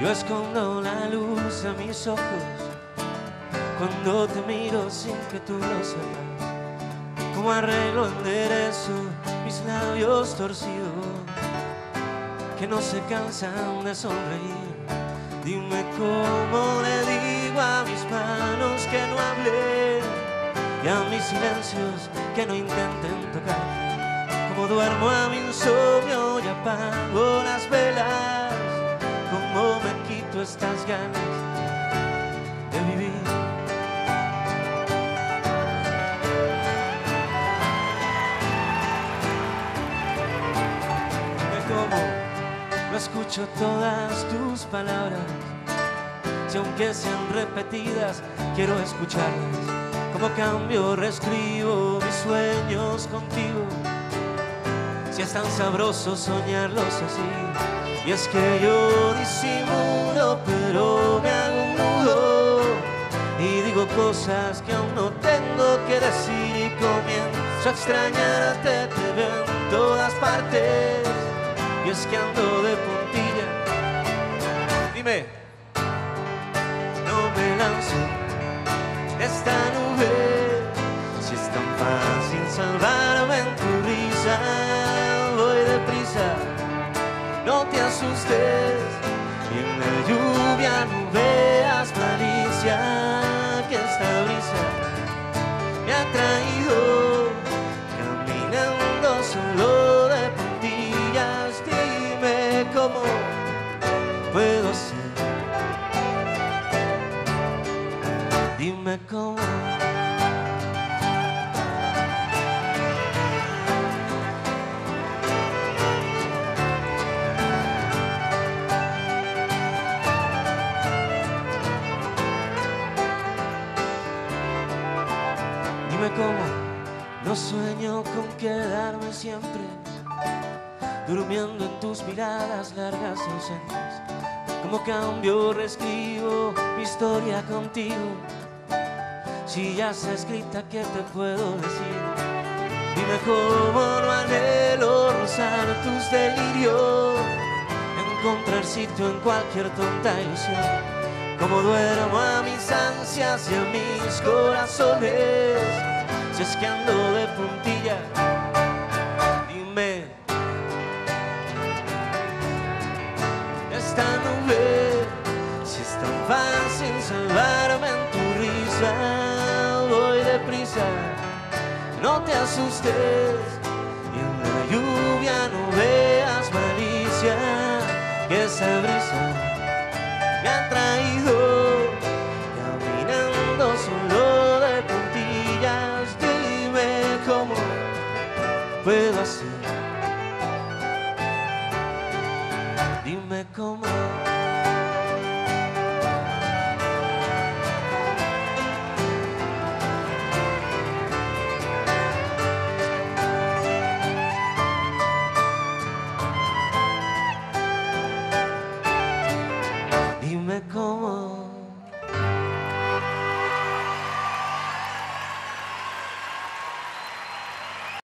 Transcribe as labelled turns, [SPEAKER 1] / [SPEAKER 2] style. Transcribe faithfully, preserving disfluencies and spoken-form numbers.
[SPEAKER 1] Yo escondo la luz de mis ojos cuando te miro sin que tú lo sepas. Como arreglo, enderezo mis labios torcidos que no se cansan de sonreír. Dime cómo le digo a mis manos que no hablé y a mis silencios que no intenten tocar. Como duermo a mi insomnio y apago las velas, como me quito estas ganas de vivir. Dime cómo no escucho todas tus palabras, si aunque sean repetidas quiero escucharlas. Como cambio, reescribo mis sueños contigo, si es tan sabroso soñarlos así. Y es que yo disimulo, pero me hago un nudo y digo cosas que aún no tengo que decir. Y comienzo a extrañarte, te veo en todas partes. Y es que ando de puntilla. Dime, no me lanzo de esta nube, si es tan fácil salvarme en tu risa. Voy deprisa, no te asustes, y en la lluvia no veas malicia, que esta brisa me ha traído caminando solo de puntillas. Dime cómo puedo ser, dime cómo. Dime cómo no sueño con quedarme siempre durmiendo en tus miradas largas y ausentes. Como cambio, reescribo mi historia contigo, si ya está escrita, ¿qué te puedo decir? Dime cómo no anhelo rozar tus delirios, encontrar sitio en cualquier tonta ilusión. Como duermo a mis ansias y a mis corazones, si es que ando de puntilla. Dime, esta nube, si es tan fácil salvarme en tu risa. Voy deprisa, no te asustes, y en la lluvia no veas malicia, que esa brisa